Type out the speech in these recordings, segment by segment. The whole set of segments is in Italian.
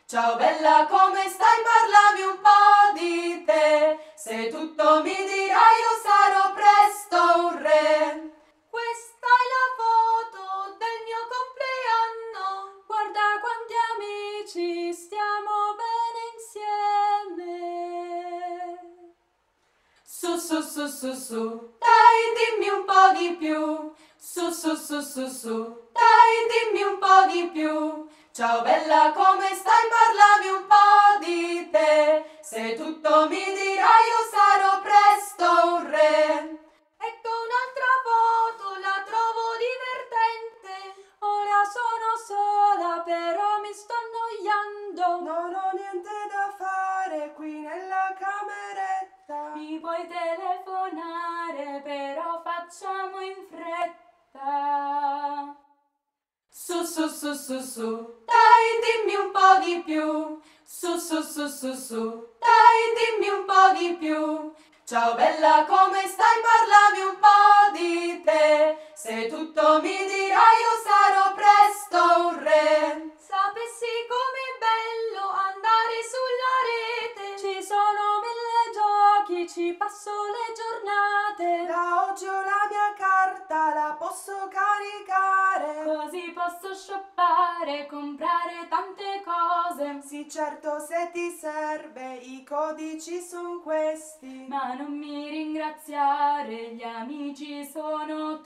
Ciao bella, come stai? Parlami un po' di te. Se tutto mi dirai io sarò presto un re. Questa è la foto del mio compleanno. Guarda quanti amici, stiamo bene insieme. Su su su su su, dai dimmi un po' di più. Su su su su su, dai dimmi un po' di più. Ciao bella, come stai? Parlami un po' di te. Se tutto mi dirai io sarò presto un re. Ecco un'altra foto, la trovo divertente. Ora sono sola, però mi sto annoiando. Non ho niente da fare qui nella cameretta. Mi puoi telefonare, però facciamo in fretta. Su su su su su, dai dimmi un po' di più. Su su su su su, dai dimmi un po' di più. Ciao bella, come stai? Parlami un po' di te. Se tutto mi dirai io sarò presto un re. Sapessi com'è bello andare sulla rete. Ci sono 1000 giochi, ci passo le giornate. Da oggi ho la mia carta, la posso caricare. Così posso shoppare, comprare tante cose. Sì, certo, se ti serve, i codici sono questi. Ma non mi ringraziare, gli amici sono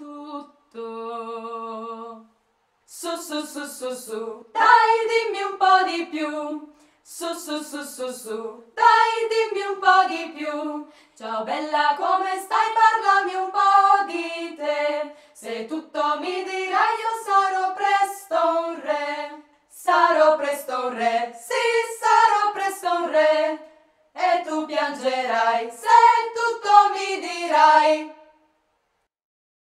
tutto. Su su su su su, dai dimmi un po' di più. Su su su su su, dai dimmi un po' di più. Ciao bella, come stai? Parlami un po' di te. Se tutto mi dirai io sarò presto un re. Sarò presto un re, sì sarò presto un re. E tu piangerai.